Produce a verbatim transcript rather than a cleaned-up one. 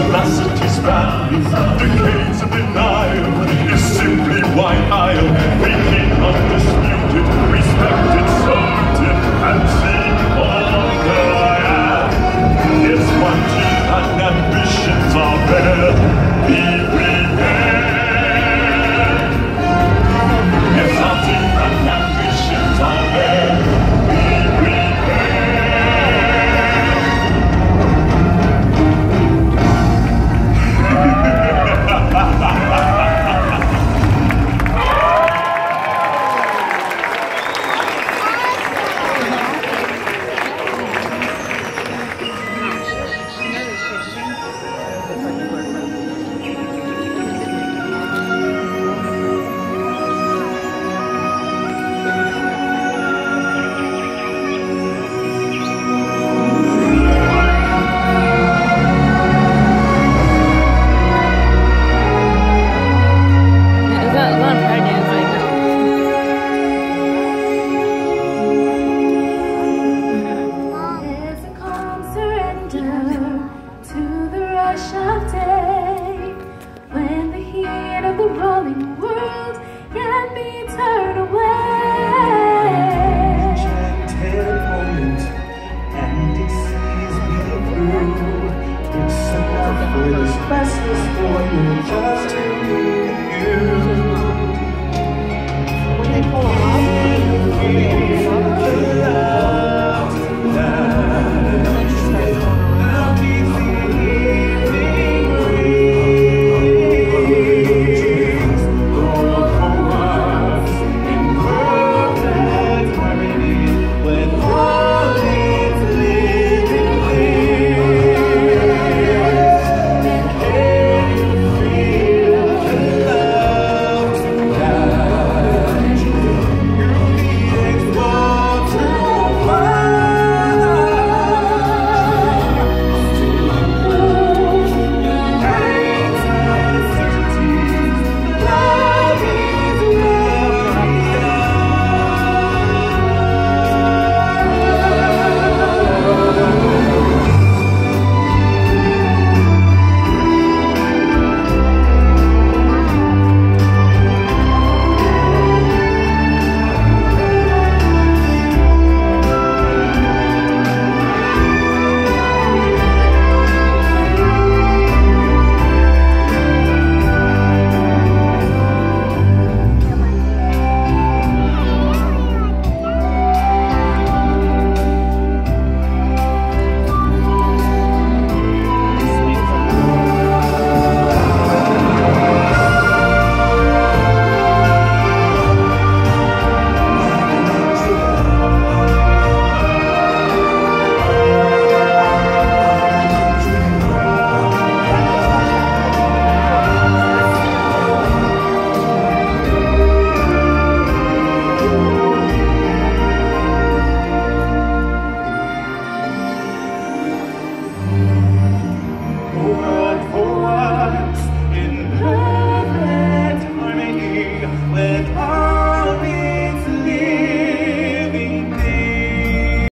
Capacity span, decades of denial, is simply why I'll begin undisputed, respected, saluted, and seen all that I am. Yes, my teeth and ambitions are there. Be prepared. Yes, our teeth and ambitions are there. Be restless for you, just to meet you. When they pull off,